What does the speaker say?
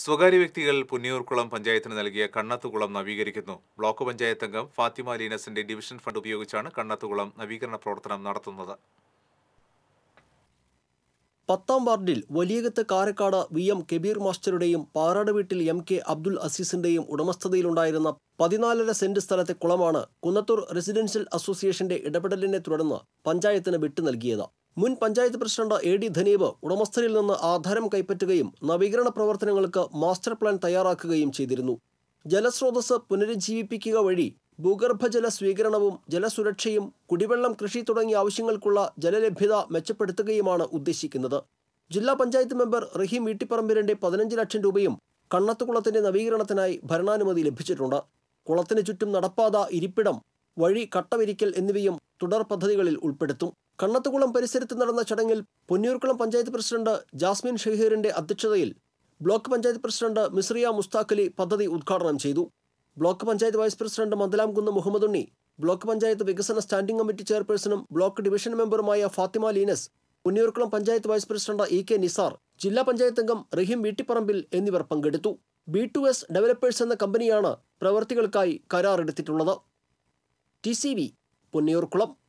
സ്വകാര്യ വ്യക്തികൾ പുന്നിയൂർക്കുളം പഞ്ചായത്തിന് നൽകിയ കണ്ണത്തുകുളം നവീകരിക്കുന്നു. ബ്ലോക്ക് പഞ്ചായത്ത് അംഗം ഫാത്തിമ ലീനസിന്റെ ഡിവിഷൻ ഫണ്ട് ഉപയോഗിച്ചാണ് കണ്ണത്തുകുളം നവീകരണ പ്രവർത്തനം നടത്തുന്നത്. 10ാം വാർഡിൽ വലിയകത്ത് കാരക്കാട് VM കബീർ മാസ്റ്ററുടെയും പാറാട് വീട്ടിൽ MK അബ്ദുൽ അസീസിന്റെയും ഉടമസ്ഥതയിലുണ്ടായിരുന്ന 14.5 സെന്റ് സ്ഥലത്തെ കുളമാണ് കുന്നത്തൂർ റെസിഡൻഷ്യൽ അസോസിയേഷന്റെ ഇടപെടലിനെ തുടർന്ന് പഞ്ചായത്തിന് വിട്ടു നൽകിയത്. മുൻ പഞ്ചായത്ത് പ്രസിഡന്റ് AD ധനീബ് ഉടമസ്ഥരിൽ നിന്ന് ആധാരം കൈപ്പറ്റുകയും നവീകരണ പ്രവർത്തനങ്ങൾക്ക് മാസ്റ്റർ പ്ലാൻ തയ്യാറാക്കുകയും ചെയ്തിരുന്നു. ജലസ്രോതസ് പുനരുജ്ജീവിപ്പിക്കുക വഴി ഭൂഗർഭജല സ്വീകരണവും ജലസുരക്ഷയും കുടിവെള്ളം, കൃഷി തുടങ്ങിയ ആവശ്യങ്ങൾക്കുള്ള ജലലഭ്യത മെച്ചപ്പെടുത്തുകയുമാണ് ഉദ്ദേശിക്കുന്നത്. ജില്ലാ പഞ്ചായത്ത് മെമ്പർ റഹീം വീട്ടിപ്പറമ്പിലിന്റെ 15 ലക്ഷം രൂപയും കണ്ണത്തുകുളത്തിന്റെ നവീകരണത്തിനായി ഭരണാനുമതി ലഭിച്ചിട്ടുണ്ട്. കുളത്തിന് ചുറ്റും നടപ്പാത, ഇരിപ്പിടം, വഴി, കട്ടവിരിക്കൽ എന്നിവയും തുടർ പദ്ധതികളിൽ ഉൾപ്പെടുത്തും. കണ്ണത്തുകുളം പരിസരത്ത് നടന്ന ചടങ്ങിൽ പൊന്നിയൂർക്കുളം പഞ്ചായത്ത് പ്രസിഡന്റ് ജാസ്മിൻ ഷഹീറിന്റെ അധ്യക്ഷതയിൽ ബ്ലോക്ക് പഞ്ചായത്ത് പ്രസിഡന്റ് മിസ്രിയ മുസ്താഖലി പദ്ധതി ഉദ്ഘാടനം ചെയ്തു. Block panchayat vice president Mandalamkunnu Muhammad Unni, block panchayat വികസന സ്റ്റാൻഡിംഗ് കമ്മിറ്റി ചെയർപേഴ്സണും ബ്ലോക്ക് ഡിവിഷൻ മെമ്പറുമായ Fathima Leenas, Ponniyoorkulam panchayat vice president EK Nisar, ജില്ലാ പഞ്ചായത്ത് അംഗം റഹീം വീട്ടിപ്പറമ്പിൽ എന്നിവർ പങ്കെടുത്തു. B2S ഡെവലപ്പേഴ്സ് എന്ന കമ്പനിയാണ് പ്രവൃത്തികൾക്കായി കരാറെടുത്തിട്ടുള്ളത്. TCV പൊന്നിയൂർക്കുളം.